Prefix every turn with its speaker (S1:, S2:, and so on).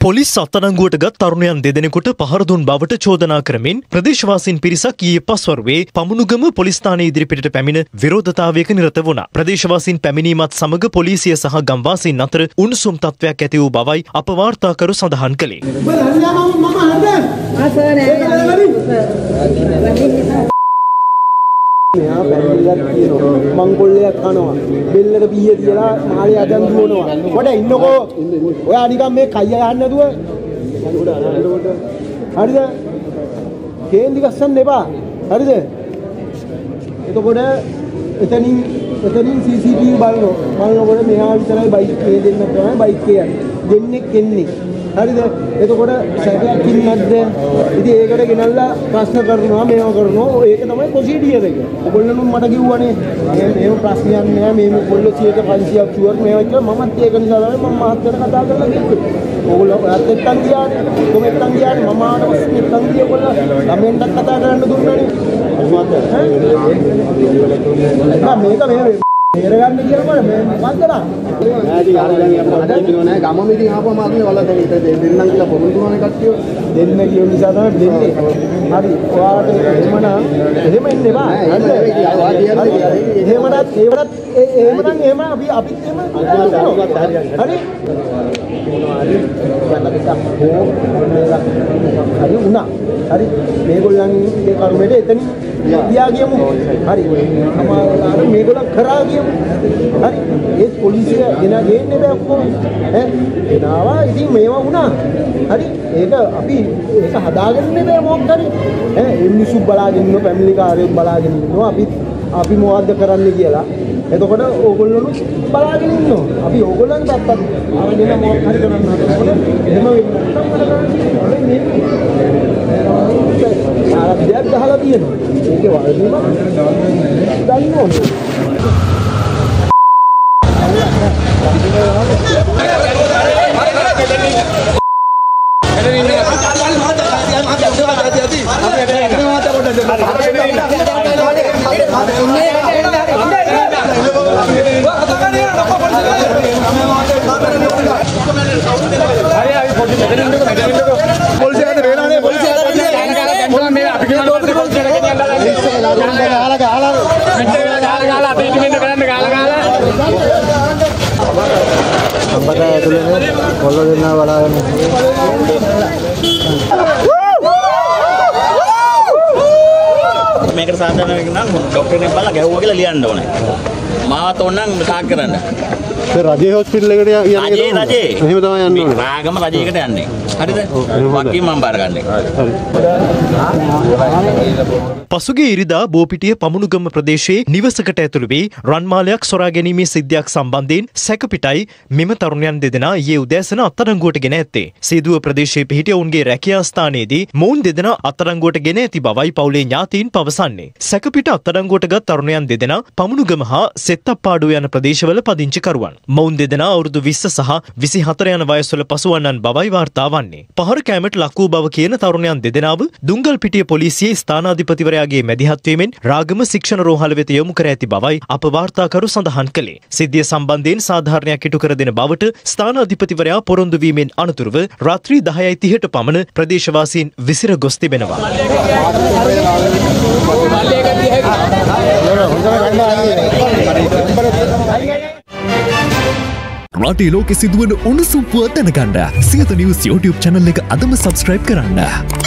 S1: Police අත්අඩංගුවටගත් තරුණයන් දෙදෙනෙකුට පහර දුන් බවට චෝදනා කරමින් ප්‍රදේශවාසීන් පිරිසක් ඊයේ පස්වරුවේ පමුණුගම පොලිස් ස්ථානයේ ඉදිරිපිටට පැමිණ විරෝධතාවයක නිරත වුණා. ප්‍රදේශවාසීන් පැමිණීමත් සමග පොලිසිය සහ ගම්වාසීන් අතර උණුසුම් තත්ත්වයක් ඇති වූ බවයි අප වාර්තාකරු සඳහන් කළේ.
S2: මෙයා පැමිණිලක් කියනවා මංගොල්ලයක් කනවා බෙල්ලට පීය තියලා මාළේ අදන් දුවනවා කොට ඉන්නකෝ ඔයා නිකන් මේ කය ගන්න නැතුව හරිද කේන්දි ගස්සන්න එපා හරිද එතකොට එතනින් CCTV බලනකොට මෙයා විතරයි බයික් මේ දෙන්න තමයි බයික් එකේ දෙන්නෙක් එන්නේ හරිද එතකොට සැකයක් ඉන්නද්ද ඉතින් ඒකට ගෙනල්ලා ප්‍රශ්න කරනවා මේව කරනවා ඒක තමයි ප්‍රොසීඩියර් එක. ඔයගොල්ලෝ මට කිව්වනේ මේව ප්‍රශ්නයක් නෑ මේ කොල්ල 100ක 500ක් ෂුවර් මේවා කියලා මමත් ඒක නිසා තමයි මම මහත්තයාට කතා කරලා කිව්වේ. ඔයගොල්ලෝ ඔයත් එක්කන් ගියානේ කොහොම එක්කන් ගියානේ මම ආවට පස්සේ එක්කන් ගිය ඔයගොල්ලෝ ළමෙන්ටත් කතා කරන්න දුන්නානේ. මේක ගන්න කියලා මේ මොකද්ද නෑ ඉතින් අරගෙන යන්න නෑ ගමම ඉතින් ආපුවම අපි වල දෙන්නම් කියලා පොරුදු කරන කට්ටිය දෙන්න කියන නිසා තමයි දෙන්නේ හරි ඔයාලට එහෙම එන්න එපා හරිද එහෙම අපිත් එහෙම හරි හරි උනා හරි මේගොල්ලන්ගේ කර්මයට එතනින් ගියා කියමු හරි අමාරුලාට මේගොල්ලන් කරා කියමු හරි ඒ පොලිසිය ගෙන්නේ බෑ ඔක්කොම ඈ එනවා ඉතින් මේවා වුණා හරි ඒක අපි ඒක හදාගන්නේ බෑ මොකක් හරි ඈ ඒ මිනිස්සු බලාගෙන ඉන්න ෆැමිලි කාර්යයක් බලාගෙන ඉන්නවා අපි මොකද්ද කරන්න කියලා එතකොට ඕගොල්ලෝ බලාගෙන ඉන්නවා අපි ඕගොල්ලන් පැත්තට අරගෙන මොකක් හරි කරන්න හදනකොට එහෙම වෙන්නේ ආරම්භයක් ගහලා තියෙනවා ඒකේ වලදීම ගන්න ඕනේ
S3: මේකට සාධාරණ නම් ડોක්ටර් කෙනෙක් බලලා ගැහුවා කියලා ලියන්න ඕනේ. මාවත් ඕනනම් සාක් කරන්න.
S4: ඒ රජේ හොස්පිටල් එකට යන්නේ
S3: රජේ
S4: එහෙම තමයි යන්න ඕනේ.
S3: රාගම රජයකට යන්නේ. හරිද? වකීම් මම බාරගන්නේ.
S1: පසුගිය ඉරිදා බෝපිටිය පමුණුගම ප්‍රදේශයේ නිවසකට ඇතුළු වී රන්මාලයක් සොරා ගැනීමේ සිද්ධියක් සම්බන්ධයෙන් සැකපිටයි මෙම තරුණයන් දෙදෙනා ඊයේ උදෑසන අත්අඩංගුවට ගෙන ඇත්තේ. සීදුව ප්‍රදේශයේ පිහිටි ඔවුන්ගේ රැකියා ස්ථානයේදී මොවුන් දෙදෙනා අත්අඩංගුවට ගෙන ඇති බවයි පවුලේ ඥාතීන් පවසන්නේ. සැකපිට අත්අඩංගුවටගත් තරුණයන් දෙදෙනා පමුණුගම හා සෙත්තප්පාඩුව යන ප්‍රදේශවල පදිංචිකරුවන්. මොවුන් දෙදෙනා අවුරුදු 20 සහ 24 යන වයස්වල පසුවන්නන් බවයි වාර්තා වන්නේ. පහර කෑමට ලක් වූ බව කියන තරුණයන් දෙදෙනාව දුංගල්පිටිය පොලිසියේ ස්ථානාධිපතිවරයාගේ මැදිහත් වීමෙන් රාගම ශික්ෂණ රෝහල වෙත යොමු කර ඇති බවයි අප වාර්තාකරු සඳහන් කළේ. සිද්ධිය සම්බන්ධයෙන් සාධාරණයක් ඉටු කර දෙන බවට ස්ථානාධිපතිවරයා පොරොන්දු වීමෙන් අනතුරුව රාත්‍රී 10:30ට පමණ ප්‍රදේශවාසීන් විසිර ගොස් තිබෙනවා.
S5: රටේ ලෝකෙ සිදුවන උණුසුම් පුවත් දැනගන්න සියත නිවුස් YouTube channel එක අදම subscribe කරන්න.